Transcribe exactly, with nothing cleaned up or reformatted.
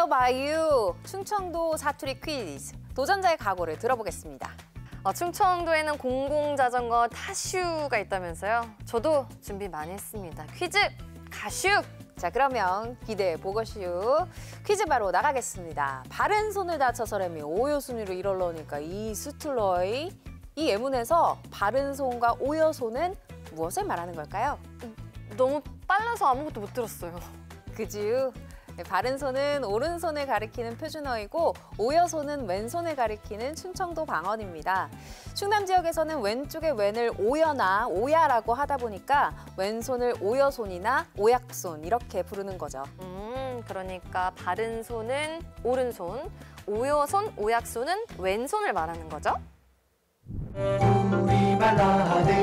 맞춰봐요. 충청도 사투리 퀴즈. 도전자의 각오를 들어보겠습니다. 어, 충청도에는 공공자전거 타슈가 있다면서요? 저도 준비 많이 했습니다. 퀴즈 가슈! 자, 그러면 기대해 보고슈. 퀴즈 바로 나가겠습니다. 바른 손을 다쳐서라미 오요순위로 이럴러니까 이 스툴러의 이 예문에서 바른 손과 오요손은 무엇을 말하는 걸까요? 너무 빨라서 아무것도 못 들었어요. 그지요? 네, 바른 손은 오른손을 가리키는 표준어이고 오여손은 왼손을 가리키는 충청도 방언입니다. 충남 지역에서는 왼쪽의 왼을 오여나 오야라고 하다 보니까 왼손을 오여손이나 오약손 이렇게 부르는 거죠. 음, 그러니까 바른 손은 오른손, 오여손, 오약손은 왼손을 말하는 거죠? 우리 발라드